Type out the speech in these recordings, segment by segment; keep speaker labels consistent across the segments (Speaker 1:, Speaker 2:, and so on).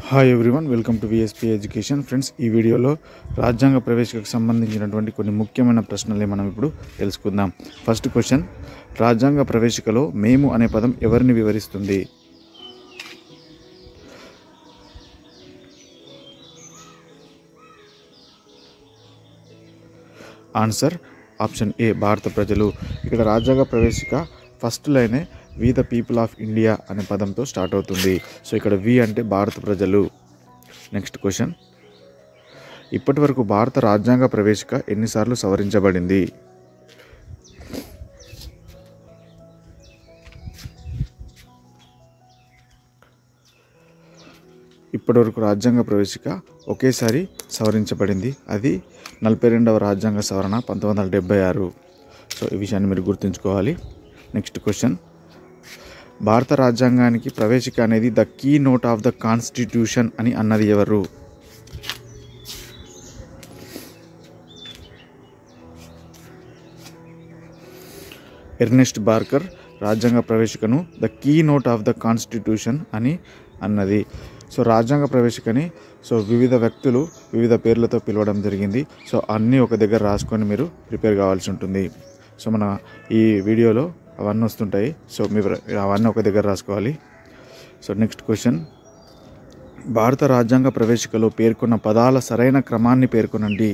Speaker 1: Hi everyone, welcome to VSP education. Friends, ఈ వీడియోలో రాజ్యాంగ ప్రవేశికకు సంబంధించినటువంటి కొన్ని ముఖ్యమైన ప్రశ్నలే మనం ఇప్పుడు తెలుసుకుందాం. ఫస్ట్ క్వశ్చన్, రాజ్యాంగ ప్రవేశికలో మేము అనే పదం ఎవరిని వివరిస్తుంది? ఆన్సర్ ఆప్షన్ ఏ, భారత ప్రజలు. ఇక్కడ రాజ్యాంగ ప్రవేశిక ఫస్ట్ లైనే we the people of India అనే పదంతో స్టార్ట్ అవుతుంది. సో ఇక్కడ వి అంటే భారత ప్రజలు. నెక్స్ట్ క్వశ్చన్, ఇప్పటి వరకు భారత రాజ్యాంగ ప్రవేశిక ఎన్నిసార్లు సవరించబడింది? ఇప్పటివరకు రాజ్యాంగ ప్రవేశిక ఒకేసారి సవరించబడింది. అది 42వ రాజ్యాంగ సవరణ 1976. సో ఈ విషయాన్ని మీరు గుర్తుంచుకోవాలి. నెక్స్ట్ క్వశ్చన్, భారత రాజ్యాంగానికి ప్రవేశిక అనేది the key note of the constitution అని అన్నది ఎవరు? ఎర్నెస్ట్ బార్కర్ రాజ్యాంగ ప్రవేశికను the key note of the constitution అని అన్నది. సో రాజ్యాంగ ప్రవేశికని వివిధ వ్యక్తులు వివిధ పేర్లతో పిలవడం జరిగింది. సో అన్నీ ఒక దగ్గర రాసుకొని మీరు ప్రిపేర్ కావాల్సి ఉంటుంది. సో మన ఈ వీడియోలో అవన్నీ వస్తుంటాయి. సో మీరు అవన్నీ ఒక దగ్గర రాసుకోవాలి. సో నెక్స్ట్ క్వశ్చన్, భారత రాజ్యాంగ ప్రవేశికలో పేర్కొన్న పదాల సరైన క్రమాన్ని పేర్కొనండి.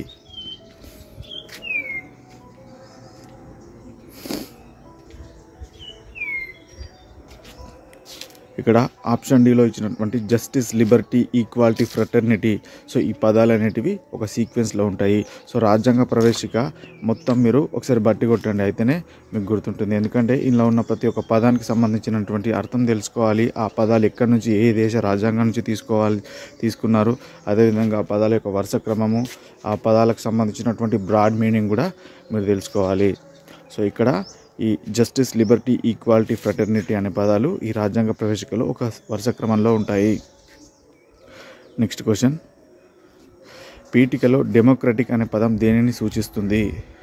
Speaker 1: ఇక్కడ ఆప్షన్ డిలో ఇచ్చినటువంటి justice, liberty, equality, fraternity. So ఈ పదాలు అనేటివి ఒక సీక్వెన్స్లో ఉంటాయి. సో రాజ్యాంగ ప్రవేశిక మొత్తం మీరు ఒకసారి బట్టి కొట్టండి, అయితేనే మీకు గుర్తుంటుంది. ఎందుకంటే ఇందులో ఉన్న ప్రతి ఒక్క పదానికి సంబంధించినటువంటి అర్థం తెలుసుకోవాలి. ఆ పదాలు ఎక్కడి నుంచి, ఏ దేశ రాజ్యాంగం నుంచి తీసుకున్నారు, అదేవిధంగా ఆ పదాల యొక్క వరుస క్రమము, ఆ పదాలకు సంబంధించినటువంటి బ్రాడ్ మీనింగ్ కూడా మీరు తెలుసుకోవాలి. సో ఇక్కడ ఈ జస్టిస్, లిబర్టీ, ఈక్వాలిటీ, ఫ్రెటర్నిటీ అనే పదాలు ఈ రాజ్యాంగ ప్రవేశికలో ఒక వరుస క్రమంలో ఉంటాయి. నెక్స్ట్ క్వశ్చన్, పీఠికలో డెమోక్రటిక్ అనే పదం దేనిని సూచిస్తుంది?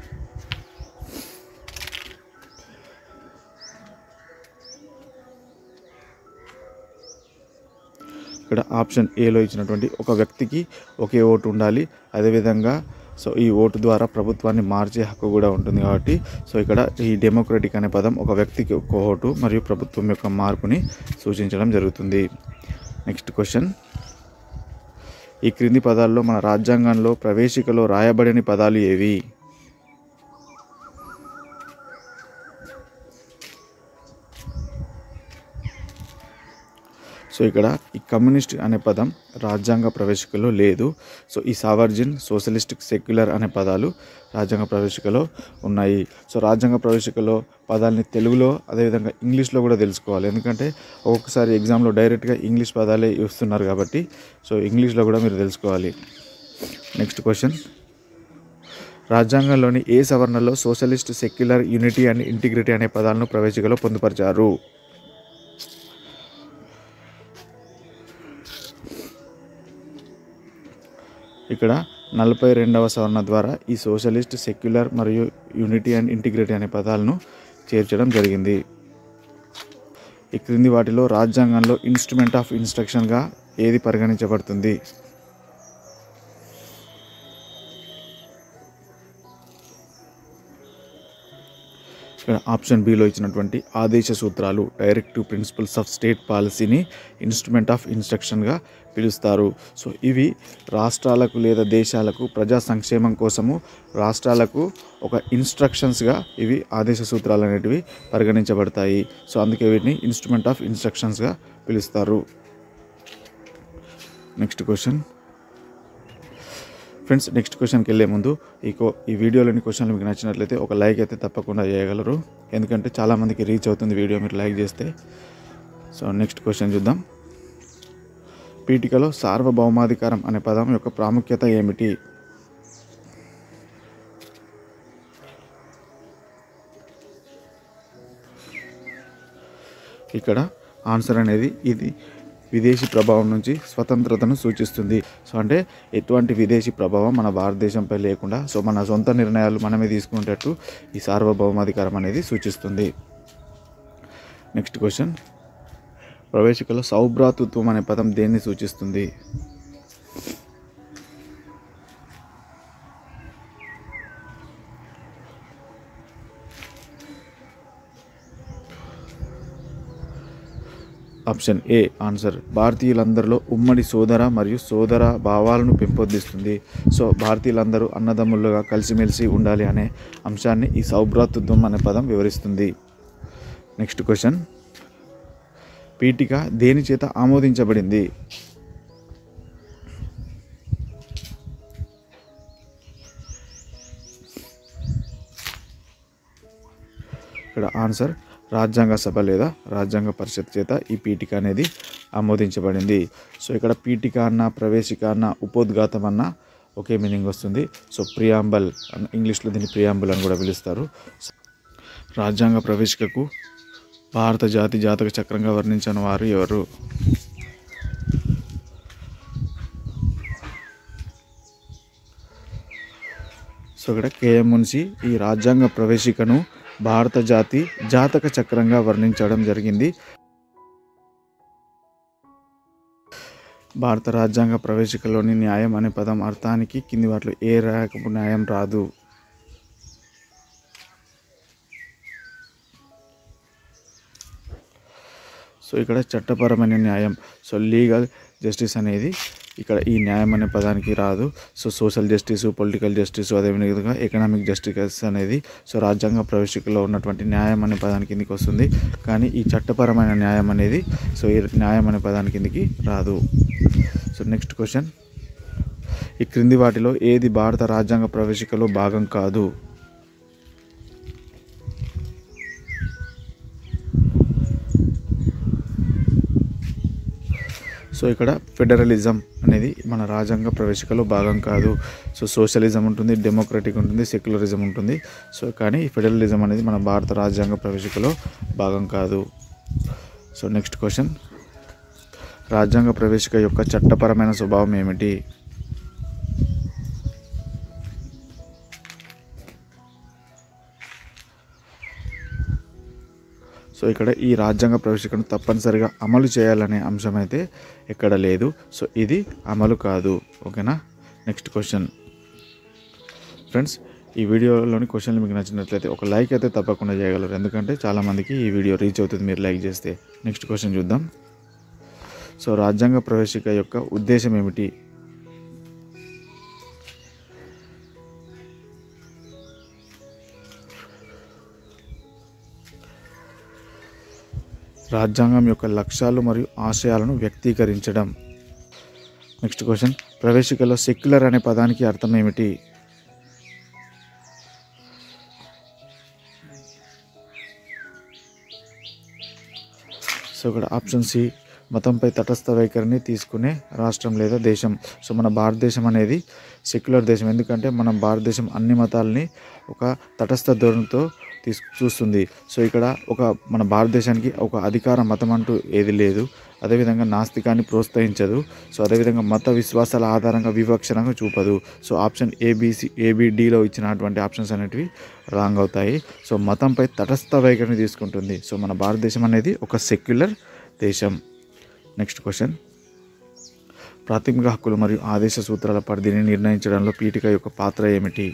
Speaker 1: ఇక్కడ ఆప్షన్ ఏలో ఇచ్చినటువంటి ఒక వ్యక్తికి ఒకే ఓటు ఉండాలి, అదేవిధంగా ఈ ఓటు ద్వారా ప్రభుత్వాన్ని మార్చే హక్కు కూడా ఉంటుంది. కాబట్టి ఇక్కడ ఈ డెమోక్రటిక్ అనే పదం ఒక వ్యక్తికి ఒక ఓటు మరియు ప్రభుత్వం యొక్క మార్పుని సూచించడం జరుగుతుంది. నెక్స్ట్ క్వశ్చన్, ఈ క్రింది పదాల్లో మన రాజ్యాంగంలో ప్రవేశికలో రాయబడని పదాలు ఏవి? సో ఇక్కడ ఈ కమ్యూనిస్ట్ అనే పదం రాజ్యాంగ ప్రవేశికలో లేదు. సో ఈ సావర్జిన్, సోషలిస్టిక్, సెక్యులర్ అనే పదాలు రాజ్యాంగ ప్రవేశికలో ఉన్నాయి. సో రాజ్యాంగ ప్రవేశికలో పదాలని తెలుగులో అదేవిధంగా ఇంగ్లీష్లో కూడా తెలుసుకోవాలి. ఎందుకంటే ఒక్కొక్కసారి ఎగ్జామ్లో డైరెక్ట్గా ఇంగ్లీష్ పదాలే ఇస్తున్నారు కాబట్టి సో ఇంగ్లీష్లో కూడా మీరు తెలుసుకోవాలి. నెక్స్ట్ క్వశ్చన్, రాజ్యాంగంలోని ఏ సవరణలో socialist, secular, unity and integrity అనే పదాలను ప్రవేశికలో పొందుపరిచారు? ఇక్కడ 42వ సవరణ ద్వారా ఈ సోషలిస్ట్, సెక్యులర్ మరియు యూనిటీ అండ్ ఇంటిగ్రిటీ అనే పదాలను చేర్చడం జరిగింది. ఈ క్రింది వాటిలో రాజ్యాంగంలో ఇన్స్ట్రుమెంట్ ఆఫ్ ఇన్స్ట్రక్షన్గా ఏది పరిగణించబడుతుంది? ఇక్కడ ఆప్షన్ బిలో ఇచ్చినటువంటి ఆదేశ సూత్రాలు, డైరెక్టివ్ ప్రిన్సిపల్స్ ఆఫ్ స్టేట్ పాలసీని ఇన్స్ట్రుమెంట్ ఆఫ్ ఇన్స్ట్రక్షన్గా పిలుస్తారు. సో ఇవి రాష్ట్రాలకు లేదా దేశాలకు ప్రజా సంక్షేమం కోసము రాష్ట్రాలకు ఒక ఇన్స్ట్రక్షన్స్గా ఇవి ఆదేశ సూత్రాలు అనేటివి పరిగణించబడతాయి. సో అందుకే వీటిని ఇన్స్ట్రుమెంట్ ఆఫ్ ఇన్స్ట్రక్షన్స్గా పిలుస్తారు. నెక్స్ట్ క్వశ్చన్, ఫ్రెండ్స్, నెక్స్ట్ క్వశ్చన్కి వెళ్ళే ముందు ఈ వీడియోలోని క్వశ్చన్లు మీకు నచ్చినట్లయితే ఒక లైక్ అయితే తప్పకుండా చేయగలరు. ఎందుకంటే చాలామందికి రీచ్ అవుతుంది వీడియో మీరు లైక్ చేస్తే. సో నెక్స్ట్ క్వశ్చన్ చూద్దాం. పీఠికలో సార్వభౌమాధికారం అనే పదం యొక్క ప్రాముఖ్యత ఏమిటి? ఇక్కడ ఆన్సర్ అనేది ఇది విదేశీ ప్రభావం నుంచి స్వతంత్రతను సూచిస్తుంది. సో అంటే ఎటువంటి విదేశీ ప్రభావం మన భారతదేశంపై లేకుండా మన సొంత నిర్ణయాలు మనమే తీసుకునేటట్టు ఈ సార్వభౌమాధికారం అనేది సూచిస్తుంది. నెక్స్ట్ క్వశ్చన్, ప్రవేశికలో సౌభ్రాతృత్వం అనే పదం దేన్ని సూచిస్తుంది? ఆప్షన్ ఏ ఆన్సర్ భారతీయులందరిలో ఉమ్మడి సోదర మరియు సోదర భావాలను పెంపొందిస్తుంది. సో భారతీయులందరూ అన్నదమ్ములుగా కలిసిమెలిసి ఉండాలి అనే అంశాన్ని ఈ సౌభ్రాతృత్వం అనే పదం వివరిస్తుంది. నెక్స్ట్ క్వశ్చన్, పీఠిక దేని చేత ఆమోదించబడింది? ఇక్కడ ఆన్సర్ రాజ్యాంగ సభ లేదా రాజ్యాంగ పరిషత్ చేత ఈ పీఠిక అనేది ఆమోదించబడింది. సో ఇక్కడ పీఠిక అన్న, ప్రవేశిక అన్న, ఉపోద్ఘాతం అన్న ఒకే మీనింగ్ వస్తుంది. సో ప్రియాంబల్ ఇంగ్లీష్లో దీన్ని ప్రియాంబుల్ అని కూడా పిలుస్తారు. రాజ్యాంగ ప్రవేశికకు భారత జాతి జాతక చక్రంగా వర్ణించిన వారు ఎవరు? సో ఇక్కడ కేఎం మున్షి ఈ రాజ్యాంగ ప్రవేశికను భారత జాతి జాతక చక్రంగా వర్ణించడం జరిగింది. భారత రాజ్యాంగ ప్రవేశికలోని న్యాయం అనే పదం అర్థానికి కింది వాటిలో ఏ రకపు న్యాయం రాదు? సో ఇక్కడ చట్టపరమైన న్యాయం, సో లీగల్ జస్టిస్ అనేది ఇక్కడ ఈ న్యాయం అనే పదానికి రాదు. So social justice, political justice, అదేవిధంగా ఎకనామిక్ జస్టిస్ అనేది సో రాజ్యాంగ ప్రవేశికలో ఉన్నటువంటి న్యాయం అనే పదానికి కిందికి వస్తుంది. కానీ ఈ చట్టపరమైన న్యాయం అనేది సో ఈ న్యాయం అనే పదానికి కిందికి రాదు. సో నెక్స్ట్ క్వశ్చన్, ఈ క్రింది వాటిలో ఏది భారత రాజ్యాంగ ప్రవేశికలో భాగం కాదు? సో ఇక్కడ ఫెడరలిజం అనేది మన రాజ్యాంగ ప్రవేశికలో భాగం కాదు. సో సోషలిజం ఉంటుంది, డెమోక్రటిక్ ఉంటుంది, సెక్యులరిజం ఉంటుంది. సో కానీ ఫెడరలిజం అనేది మన భారత రాజ్యాంగ ప్రవేశికలో భాగం కాదు. సో నెక్స్ట్ క్వశ్చన్, రాజ్యాంగ ప్రవేశిక యొక్క చట్టపరమైన స్వభావం ఏమిటి? సో ఇక్కడ ఈ రాజ్యాంగ ప్రవేశికను తప్పనిసరిగా అమలు చేయాలనే అంశం అయితే ఎక్కడ లేదు. సో ఇది అమలు కాదు. ఓకేనా. నెక్స్ట్ క్వశ్చన్ ఫ్రెండ్స్, ఈ వీడియోలోని క్వశ్చన్లు మీకు నచ్చినట్లయితే ఒక లైక్ అయితే తప్పకుండా చేయగలరు, ఎందుకంటే చాలామందికి ఈ వీడియో రీచ్ అవుతుంది మీరు లైక్ చేస్తే. నెక్స్ట్ క్వశ్చన్ చూద్దాం. సో రాజ్యాంగ ప్రవేశిక యొక్క ఉద్దేశం ఏమిటి? రాజ్యాంగం యొక్క లక్ష్యాలు మరియు ఆశయాలను వ్యక్తీకరించడం. నెక్స్ట్ క్వశ్చన్, ప్రవేశికలో సెక్యులర్ అనే పదానికి అర్థం ఏమిటి? సో ఇక్కడ ఆప్షన్ సి, మతంపై తటస్థ వైఖరిని తీసుకునే రాష్ట్రం లేదా దేశం. సో మన భారతదేశం అనేది సెక్యులర్ దేశం, ఎందుకంటే మన భారతదేశం అన్ని మతాలని ఒక తటస్థ ధోరణితో చూస్తుంది. సో ఇక్కడ మన భారతదేశానికి ఒక అధికార మతం అంటూ ఏది లేదు. అదేవిధంగా నాస్తికాన్ని ప్రోత్సహించదు. సో అదేవిధంగా మత విశ్వాసాల ఆధారంగా వివక్షణగా చూపదు. సో ఆప్షన్ ఏబిడిలో ఇచ్చినటువంటి ఆప్షన్స్ అనేటివి రాంగ్ అవుతాయి. సో మతంపై తటస్థ వైఖరిని తీసుకుంటుంది. సో మన భారతదేశం అనేది ఒక సెక్యులర్ దేశం. నెక్స్ట్ క్వశ్చన్, ప్రాథమిక హక్కులు మరియు ఆదేశ సూత్రాల పరిధిని నిర్ణయించడంలో పీఠిక యొక్క పాత్ర ఏమిటి?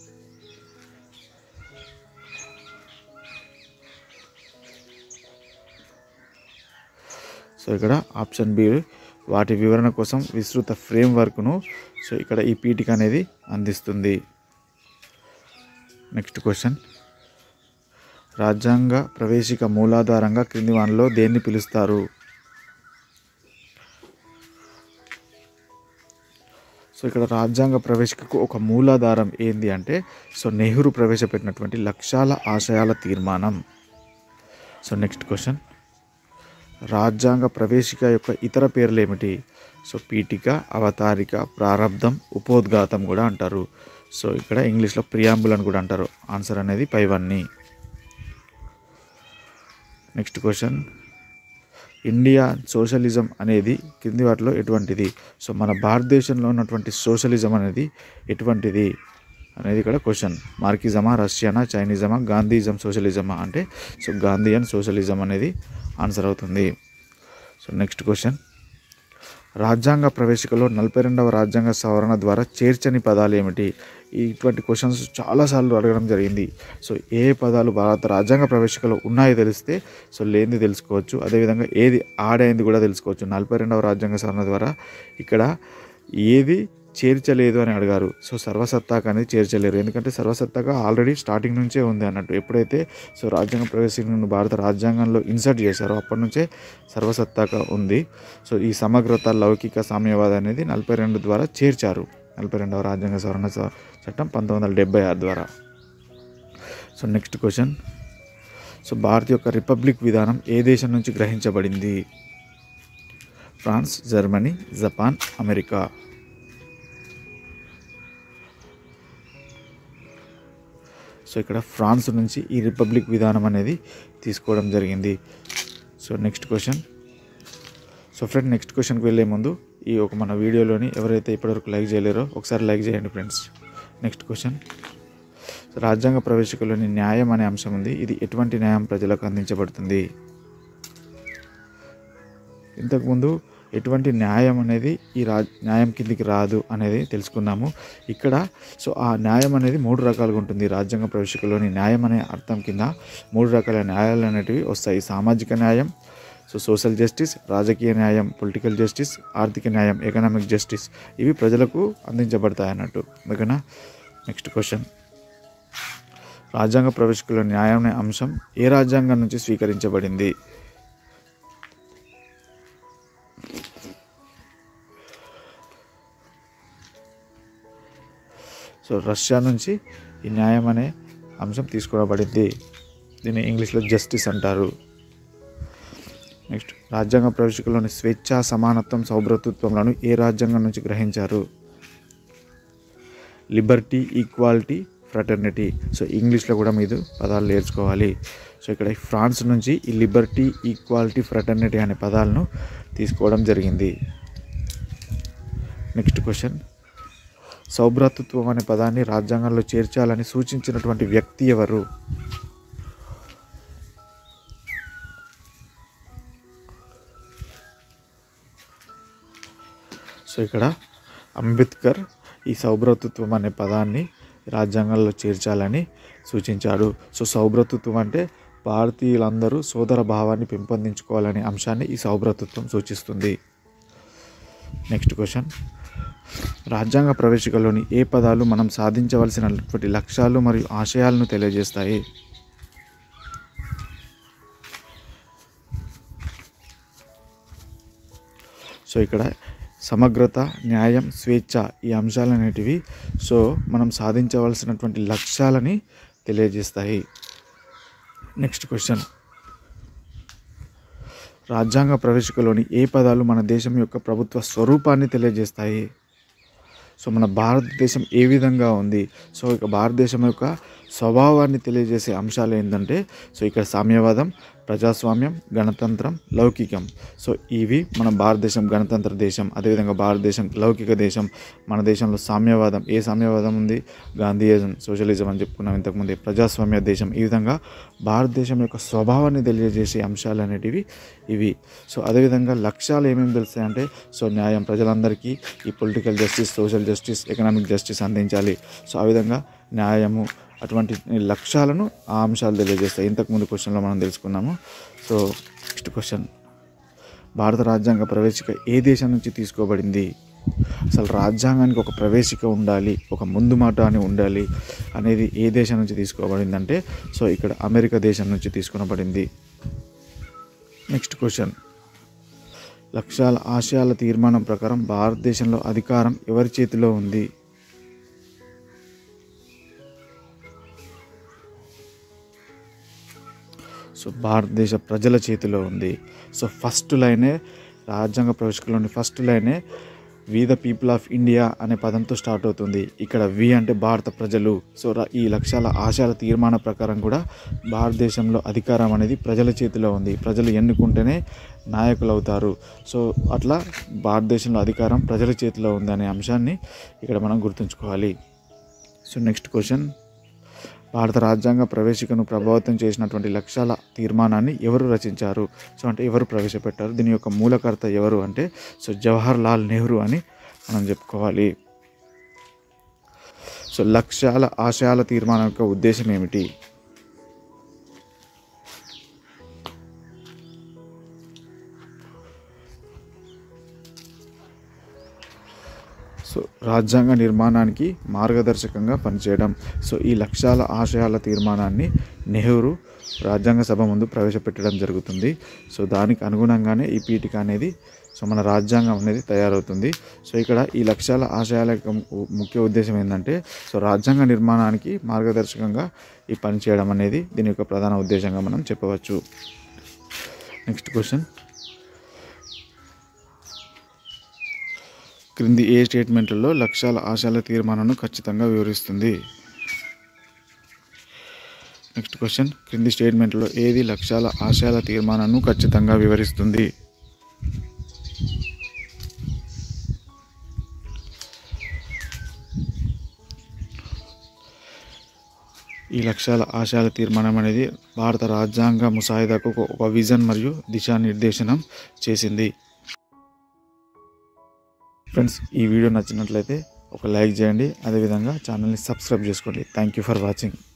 Speaker 1: సో ఇక్కడ ఆప్షన్ బి, వాటి వివరణ కోసం విస్తృత ఫ్రేమ్వర్క్ను సో ఇక్కడ ఈ పీఠిక అనేది అందిస్తుంది. నెక్స్ట్ క్వశ్చన్, రాజ్యాంగ ప్రవేశిక మూలాధారంగా క్రింది వానిలో దేన్ని పిలుస్తారు? సో ఇక్కడ రాజ్యాంగ ప్రవేశికకు ఒక మూలాధారం ఏంది అంటే సో నెహ్రూ ప్రవేశపెట్టినటువంటి లక్ష్యాల ఆశయాల తీర్మానం. సో నెక్స్ట్ క్వశ్చన్, రాజ్యాంగ ప్రవేశిక యొక్క ఇతర పేర్లు ఏమిటి? సో పీఠిక, అవతారిక, ప్రారబ్ధం, ఉపోద్ఘాతం కూడా అంటారు. సో ఇక్కడ ఇంగ్లీష్లో ప్రియాంబుల్ అని కూడా అంటారు. ఆన్సర్ అనేది పైవన్నీ. నెక్స్ట్ క్వశ్చన్, ఇండియా సోషలిజం అనేది కింది వాటిలో ఎటువంటిది? సో మన భారతదేశంలో ఉన్నటువంటి సోషలిజం అనేది ఎటువంటిది అనేది ఇక్కడ క్వశ్చన్. మార్కిజమా, రష్యనా, చైనీజమా, గాంధీజం సోషలిజమా అంటే సో గాంధీయన్ సోషలిజం అనేది ఆన్సర్ అవుతుంది. నెక్స్ట్ క్వశ్చన్, రాజ్యాంగ ప్రవేశికలో 42వ రాజ్యాంగ సవరణ ద్వారా చేర్చని పదాలు ఏమిటి? ఇటువంటి క్వశ్చన్స్ చాలాసార్లు అడగడం జరిగింది. సో ఏ పదాలు భారత రాజ్యాంగ ప్రవేశికలో ఉన్నాయో తెలిస్తే సో లేనిది తెలుసుకోవచ్చు, అదేవిధంగా ఏది ఆడైంది కూడా తెలుసుకోవచ్చు. 42వ రాజ్యాంగ సవరణ ద్వారా ఇక్కడ ఏది చేర్చలేదు అని అడిగారు. సో సర్వసత్తాక అనేది చేర్చలేరు, ఎందుకంటే సర్వసత్తాక ఆల్రెడీ స్టార్టింగ్ నుంచే ఉంది అన్నట్టు. ఎప్పుడైతే సో రాజ్యాంగ ప్రవేశికను భారత రాజ్యాంగంలో ఇన్సర్ట్ చేశారో అప్పటి నుంచే సర్వసత్తాక ఉంది. సో ఈ సమగ్రత, లౌకిక, సామ్యవాద అనేది 42 ద్వారా చేర్చారు. 42వ రాజ్యాంగ సవరణ చట్టం 1976 ద్వారా. So next question, so Bharat యొక్క రిపబ్లిక్ విధానం ఏ దేశం నుంచి గ్రహించబడింది? France, Germany, Japan, America. So ఇక్కడ ఫ్రాన్స్ నుంచి ఈ రిపబ్లిక్ విధానం అనేది తీసుకోవడం జరిగింది. So next question, so friend next క్వశ్చన్కి వెళ్ళే ముందు మన వీడియోలోని ఎవరైతే ఇప్పటివరకు లైక్ చేయలేరో ఒకసారి లైక్ చేయండి ఫ్రెండ్స్. నెక్స్ట్ క్వశ్చన్, సో రాజ్యాంగ ప్రవేశికలోని న్యాయం అనే అంశం ఉంది. ఇది ఎటువంటి న్యాయం ప్రజలకు అందించబడుతుంది? ఇంతకుముందు ఎటువంటి న్యాయం అనేది న్యాయం కిందికి రాదు అనేది తెలుసుకున్నాము. ఇక్కడ సో ఆ న్యాయం అనేది 3 రకాలుగా ఉంటుంది. రాజ్యాంగ ప్రవేశికలోని న్యాయం అనే అర్థం కింద 3 రకాల న్యాయాలు అనేటివి వస్తాయి. సామాజిక న్యాయం, సో సోషల్ జస్టిస్, రాజకీయ న్యాయం, పొలిటికల్ జస్టిస్, ఆర్థిక న్యాయం, ఎకనామిక్ జస్టిస్. ఇవి ప్రజలకు అందించబడతాయి అన్నట్టు. ఓకేనా? నెక్స్ట్ క్వశ్చన్, రాజ్యాంగ ప్రవేశికలో న్యాయం అనే అంశం ఏ రాజ్యాంగం నుంచి స్వీకరించబడింది? సో రష్యా నుంచి ఈ న్యాయం అనే అంశం తీసుకురాబడింది. దీన్ని ఇంగ్లీష్లో జస్టిస్ అంటారు. నెక్స్ట్, రాజ్యాంగ ప్రవేశికలోని స్వేచ్ఛ, సమానత్వం, సౌభ్రతత్వంలను ఏ రాజ్యాంగం నుంచి గ్రహించారు? Liberty, equality, fraternity. సో ఇంగ్లీష్లో కూడా మీరు పదాలు నేర్చుకోవాలి. సో ఇక్కడ ఫ్రాన్స్ నుంచి ఈ లిబర్టీ, ఈక్వాలిటీ, ఫ్రటర్నిటీ అనే పదాలను తీసుకోవడం జరిగింది. నెక్స్ట్ క్వశ్చన్, సౌభ్రాతృత్వం అనే పదాన్ని రాజ్యాంగంలో చేర్చాలని సూచించినటువంటి వ్యక్తి ఎవరు? సో ఇక్కడ అంబేద్కర్ ఈ సౌభ్రాతృత్వం అనే పదాన్ని రాజ్యాంగంలో చేర్చాలని సూచించాడు. సో సౌభ్రాతృత్వం అంటే భారతీయులందరూ సోదర భావాన్ని పెంపొందించుకోవాలనే అంశాన్ని ఈ సౌభ్రాతృత్వం సూచిస్తుంది. నెక్స్ట్ క్వశ్చన్, రాజ్యాంగ ప్రవేశికలోని ఏ పదాలు మనం సాధించవలసినటువంటి లక్ష్యాలు మరియు ఆశయాలను తెలియజేస్తాయి? సో ఇక్కడ సమగ్రత, న్యాయం, స్వేచ్ఛ ఈ అంశాలు అనేటివి సో మనం సాధించవలసినటువంటి లక్ష్యాలని తెలియజేస్తాయి. నెక్స్ట్ క్వశ్చన్, రాజ్యాంగ ప్రవేశికలోని ఏ పదాలు మన దేశం యొక్క ప్రభుత్వ స్వరూపాన్ని తెలియజేస్తాయి? సో మన భారతదేశం ఏ విధంగా ఉంది, సో ఇక భారతదేశం యొక్క స్వభావాన్ని తెలియజేసే అంశాలు ఏంటంటే సో ఇక్కడ సామ్యవాదం, ప్రజాస్వామ్యం, గణతంత్రం, లౌకికం. సో ఇవి మన భారతదేశం గణతంత్ర దేశం, అదేవిధంగా భారతదేశం లౌకిక దేశం. మన దేశంలో సామ్యవాదం, ఏ సామ్యవాదం ఉంది? గాంధీయిజం, సోషలిజం అని చెప్పుకున్నాం ఇంతకుముందే. ప్రజాస్వామ్య దేశం. ఈ విధంగా భారతదేశం యొక్క స్వభావాన్ని తెలియజేసే అంశాలు అనేటివి ఇవి. సో అదేవిధంగా లక్ష్యాలు ఏమేమి తెలుస్తాయంటే సో న్యాయం, ప్రజలందరికీ ఈ political justice, social justice, economic justice అందించాలి. సో ఆ విధంగా న్యాయము అటువంటి లక్ష్యాలను ఆ అంశాలు తెలియజేస్తాయి. ఇంతకుముందు క్వశ్చన్లో మనం తెలుసుకున్నాము. సో నెక్స్ట్ క్వశ్చన్, భారత రాజ్యాంగ ప్రవేశిక ఏ దేశం నుంచి తీసుకోబడింది? అసలు రాజ్యాంగానికి ఒక ప్రవేశిక ఉండాలి, ఒక ముందు మాట అని ఉండాలి అనేది ఏ దేశం నుంచి తీసుకోబడింది అంటే సో ఇక్కడ అమెరికా దేశం నుంచి తీసుకునబడింది. నెక్స్ట్ క్వశ్చన్, లక్ష్యాల ఆశయాల తీర్మానం ప్రకారం భారతదేశంలో అధికారం ఎవరి చేతిలో ఉంది? సో భారతదేశ ప్రజల చేతిలో ఉంది. సో ఫస్ట్ లైనే రాజ్యాంగ ప్రవేశికలోని ఫస్ట్ లైనే we the people of India అనే పదంతో స్టార్ట్ అవుతుంది. ఇక్కడ వి అంటే భారత ప్రజలు. సో ఈ లక్ష్యాల ఆశయాల తీర్మాన ప్రకారం కూడా భారతదేశంలో అధికారం అనేది ప్రజల చేతిలో ఉంది. ప్రజలు ఎన్నుకుంటేనే నాయకులు అవుతారు. సో అట్లా భారతదేశంలో అధికారం ప్రజల చేతిలో ఉంది అనే అంశాన్ని ఇక్కడ మనం గుర్తుంచుకోవాలి. సో నెక్స్ట్ క్వశ్చన్, భారత రాజ్యాంగ ప్రవేశికను ప్రభావితం చేసినటువంటి లక్ష్యాల తీర్మానాన్ని ఎవరు రచించారు? సో అంటే ఎవరు ప్రవేశపెట్టారు? దీని యొక్క మూలకర్త ఎవరు అంటే సో జవహర్ లాల్ నెహ్రూ అని మనం చెప్పుకోవాలి. సో లక్ష్యాల ఆశయాల తీర్మానం యొక్క ఉద్దేశం ఏమిటి? సో రాజ్యాంగ నిర్మాణానికి మార్గదర్శకంగా పనిచేయడం. సో ఈ లక్ష్యాల ఆశయాల తీర్మానాన్ని నెహ్రూ రాజ్యాంగ సభ ముందు ప్రవేశపెట్టడం జరుగుతుంది. సో దానికి అనుగుణంగానే ఈ పీఠిక అనేది సో మన రాజ్యాంగం అనేది తయారవుతుంది. సో ఇక్కడ ఈ లక్ష్యాల ఆశయాల యొక్క ముఖ్య ఉద్దేశం ఏంటంటే సో రాజ్యాంగ నిర్మాణానికి మార్గదర్శకంగా ఈ పని చేయడం అనేది దీని యొక్క ప్రధాన ఉద్దేశంగా మనం చెప్పవచ్చు. నెక్స్ట్ క్వశ్చన్, క్రింది ఏ స్టేట్మెంట్లలో లక్ష్యాల ఆశయాల తీర్మానాన్ని ఖచ్చితంగా వివరిస్తుంది? నెక్స్ట్ క్వశ్చన్, క్రింది స్టేట్మెంట్లో ఏది లక్ష్యాల ఆశయాల తీర్మానాన్ని ఖచ్చితంగా వివరిస్తుంది? ఈ లక్ష్యాల ఆశయాల తీర్మానం అనేది భారత రాజ్యాంగ ముసాయిదాకు ఒక విజన్ మరియు దిశానిర్దేశనం చేసింది. ఫ్రెండ్స్, ఈ వీడియో నచ్చినట్లయితే ఒక లైక్ చేయండి, అదేవిధంగా ఛానల్ని సబ్స్క్రైబ్ చేసుకోండి. Thank you for watching.